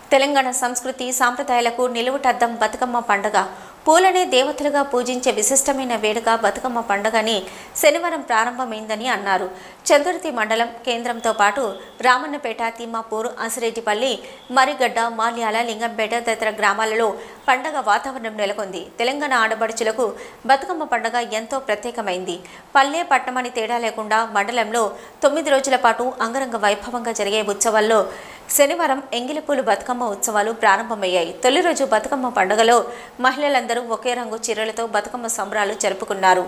తెలంగాణ సంస్కృతి సాంప్రదాయాలకు నిలువుటద్దం బతుకమ్మ పండుగ. పూలనే దేవతలుగా పూజించే విశిష్టమైన వేడుక బతుకమ్మ పండుగని శనివారం ప్రారంభమైందని అన్నారు. చందుర్తి మండలం కేంద్రంతో పాటు రామన్నపేట, తిమ్మాపూర్, అసిరెడ్డిపల్లి, మరిగడ్డ, మాల్యాల, లింగంపేట తదితర గ్రామాలలో పండుగ వాతావరణం నెలకొంది. తెలంగాణ ఆడపడుచులకు బతుకమ్మ పండుగ ఎంతో ప్రత్యేకమైంది. పల్లె పట్టణమని తేడా లేకుండా మండలంలో 9 రోజుల పాటు అంగరంగ వైభవంగా జరిగే ఉత్సవాల్లో శనివారం ఎంగిలిపూలు బతుకమ్మ ఉత్సవాలు ప్రారంభమయ్యాయి. తొలి రోజు బతుకమ్మ పండుగలో మహిళలందరూ ఒకే రంగు చీరలతో బతుకమ్మ సంబరాలు జరుపుకున్నారు.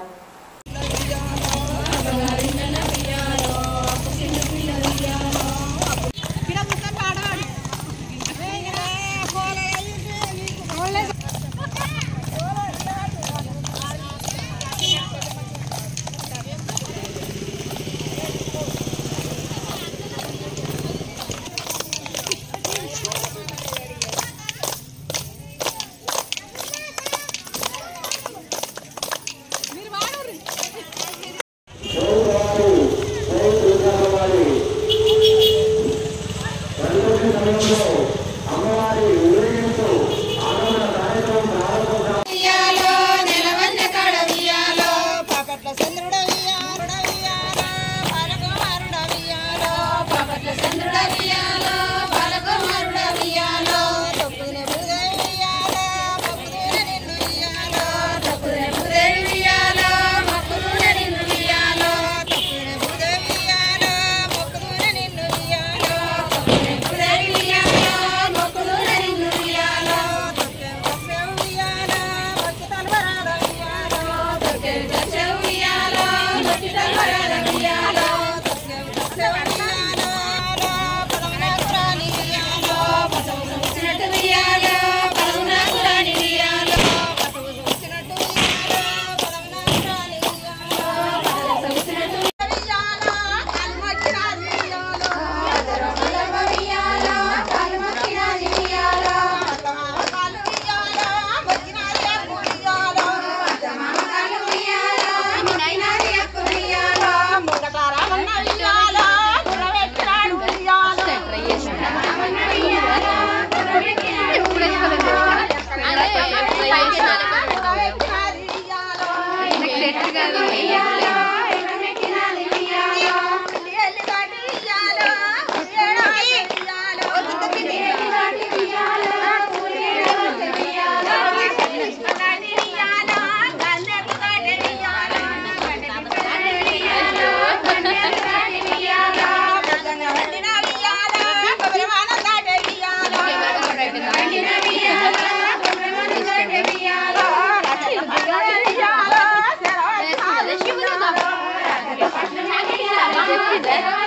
That